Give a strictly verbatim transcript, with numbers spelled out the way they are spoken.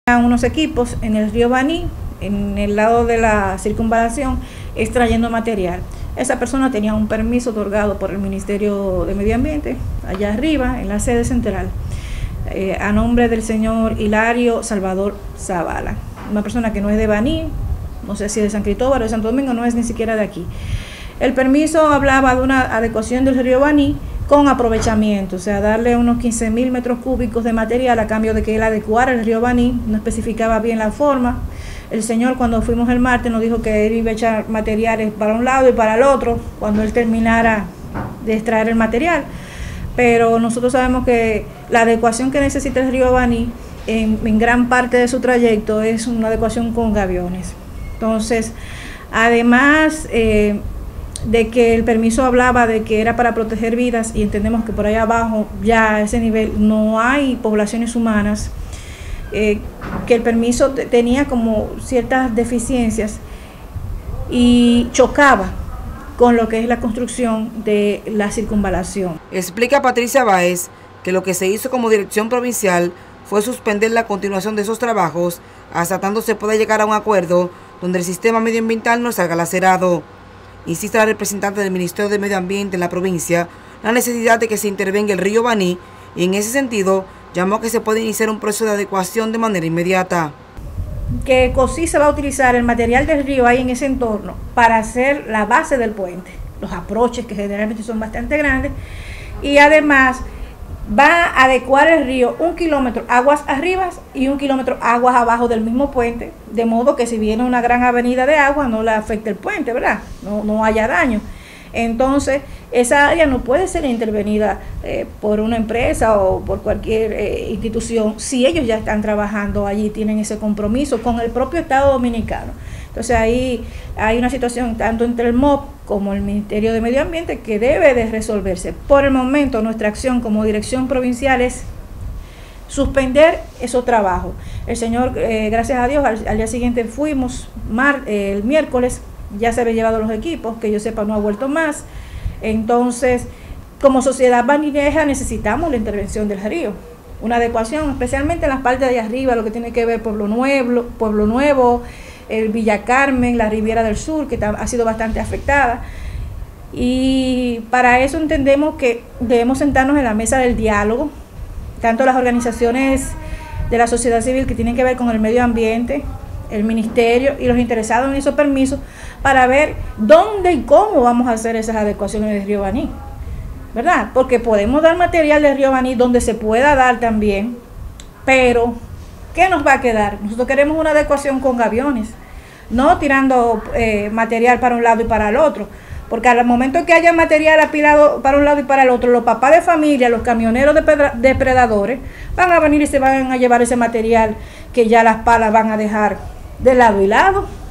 unos equipos en el río Baní, en el lado de la circunvalación, extrayendo material. Esa persona tenía un permiso otorgado por el Ministerio de Medio Ambiente, allá arriba, en la sede central, eh, a nombre del señor Hilario Salvador Zavala, una persona que no es de Baní, no sé si de San Cristóbal o de Santo Domingo, no es ni siquiera de aquí. El permiso hablaba de una adecuación del río Baní con aprovechamiento, o sea, darle unos quince mil metros cúbicos de material a cambio de que él adecuara el río Baní, no especificaba bien la forma. El señor, cuando fuimos el martes, nos dijo que él iba a echar materiales para un lado y para el otro cuando él terminara de extraer el material, pero nosotros sabemos que la adecuación que necesita el río Baní en, en gran parte de su trayecto es una adecuación con gaviones. Entonces, además eh, de que el permiso hablaba de que era para proteger vidas, y entendemos que por allá abajo ya a ese nivel no hay poblaciones humanas, eh, que el permiso tenía como ciertas deficiencias y chocaba con lo que es la construcción de la circunvalación. Explica Patricia Báez que lo que se hizo como dirección provincial fue suspender la continuación de esos trabajos hasta tanto se pueda llegar a un acuerdo donde el sistema medioambiental no salga lacerado. Insiste la representante del Ministerio de Medio Ambiente en la provincia la necesidad de que se intervenga el río Baní, y en ese sentido llamó a que se puede iniciar un proceso de adecuación de manera inmediata. Que COSI se va a utilizar el material del río ahí en ese entorno para hacer la base del puente, los aproches que generalmente son bastante grandes, y además va a adecuar el río un kilómetro aguas arriba y un kilómetro aguas abajo del mismo puente, de modo que si viene una gran avenida de agua no le afecte el puente, ¿verdad? No, no haya daño. Entonces, esa área no puede ser intervenida eh, por una empresa o por cualquier eh, institución si ellos ya están trabajando allí, tienen ese compromiso con el propio Estado Dominicano. Entonces ahí hay una situación tanto entre el M O P como el Ministerio de Medio Ambiente que debe de resolverse. Por el momento nuestra acción como dirección provincial es suspender esos trabajos. El señor, eh, gracias a Dios, al, al día siguiente fuimos, mar, eh, el miércoles, ya se habían llevado los equipos, que yo sepa no ha vuelto más. Entonces, como sociedad banineja necesitamos la intervención del río, una adecuación, especialmente en las partes de arriba, lo que tiene que ver Pueblo Nuevo, Pueblo Nuevo, el Villa Carmen, la Riviera del Sur, que ha sido bastante afectada. Y para eso entendemos que debemos sentarnos en la mesa del diálogo, tanto las organizaciones de la sociedad civil que tienen que ver con el medio ambiente, el ministerio y los interesados en esos permisos, para ver dónde y cómo vamos a hacer esas adecuaciones del río Baní, ¿verdad? Porque podemos dar material del río Baní donde se pueda dar también, pero ¿qué nos va a quedar? Nosotros queremos una adecuación con gaviones, no tirando eh, material para un lado y para el otro, porque al momento que haya material apilado para un lado y para el otro, los papás de familia, los camioneros depredadores, van a venir y se van a llevar ese material que ya las palas van a dejar de lado y lado.